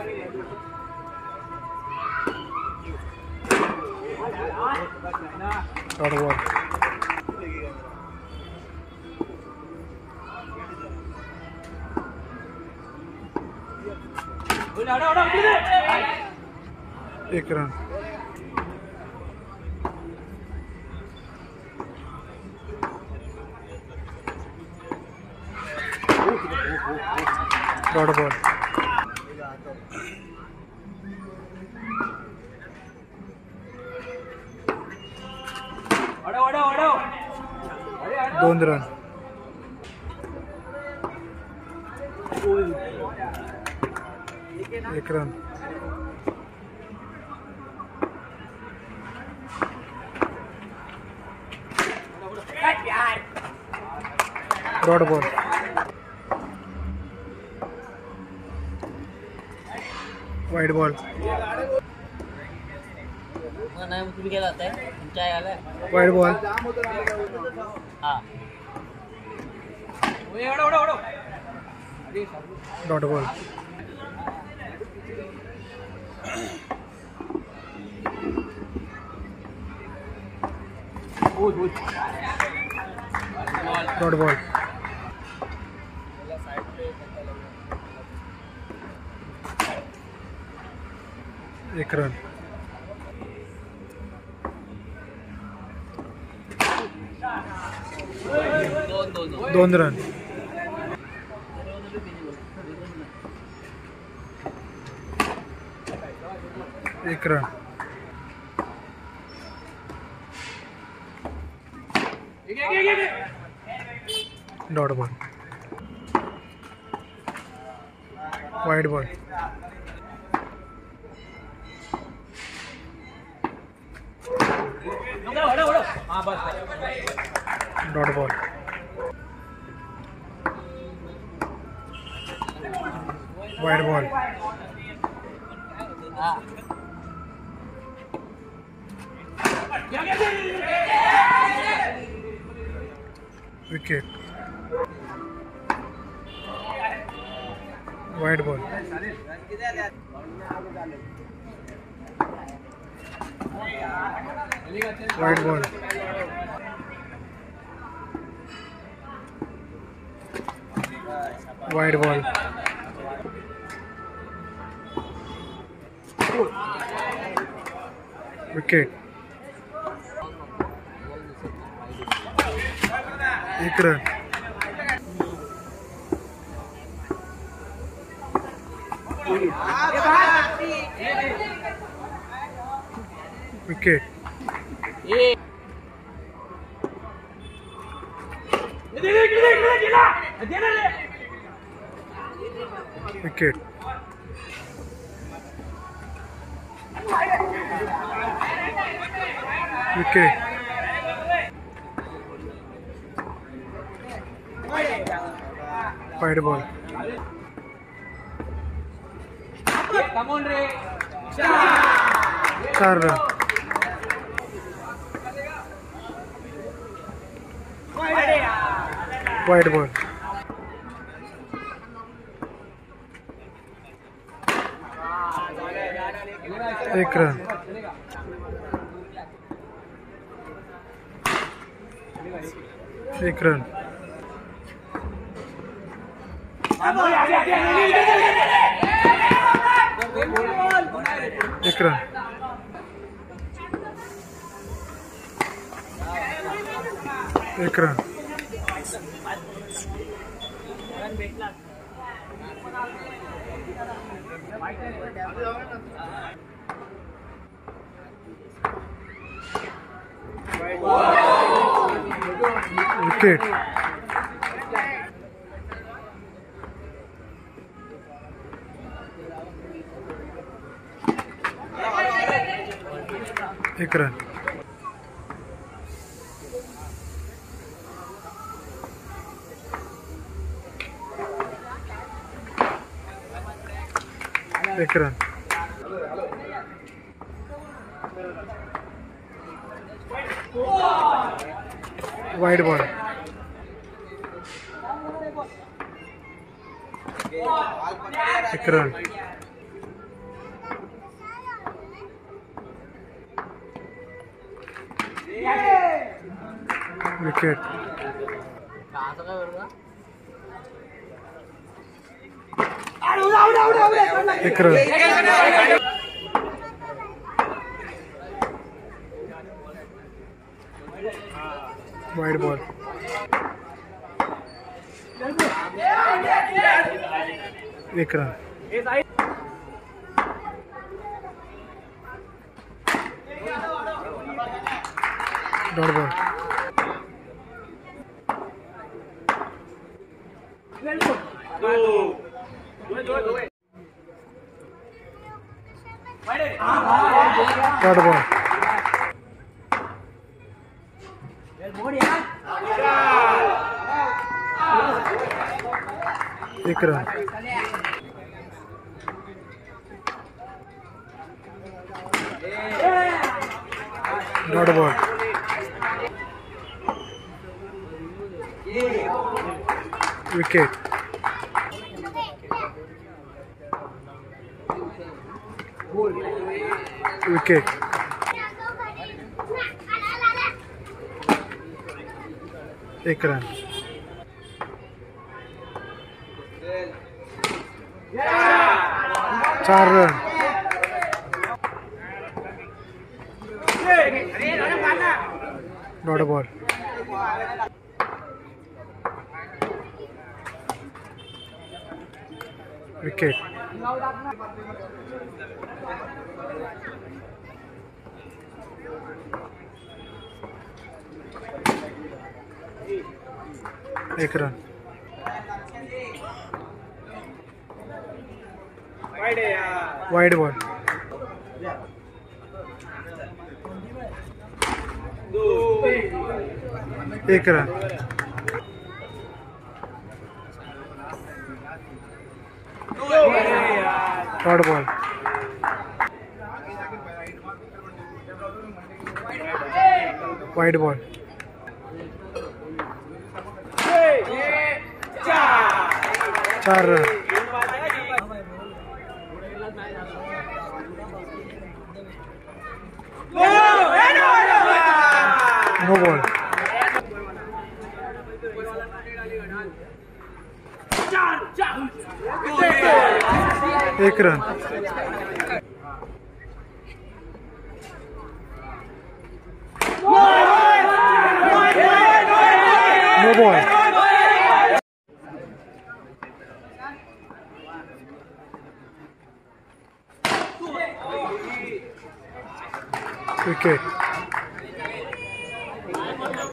Short ball. एक run. Dot ball. दोन run. एक run. Dot ball. Wide ball. तुम्ही गेला होता तुमच्या आला वाइड बॉल. हाँ डॉट बॉल. Dot ball. एक रन. दोन रन. एक run. Dot ball. Wide ball. Dot ball. Wide ball. Wicket. Wide ball. Wide ball. Wide ball. Wicket. एक run. Wicket. Wicket. Wicket. Wide ball. चार run. Wide ball. एक run. एक run. एक run. एक run. Wicket. एक run. एक run. Wide ball. एक run. Wicket. असं काय बरोबर एक रन. Wide ball. एक run. Dot ball. Dot ball. एक run. Dot ball. Wicket. Wicket. एक रन. चार रन. Dot ball. विकेट. एक रन. Wide ball. एक run. Dot ball. Wide ball. चार रन. No ball. एक रन. No ball. विकेट.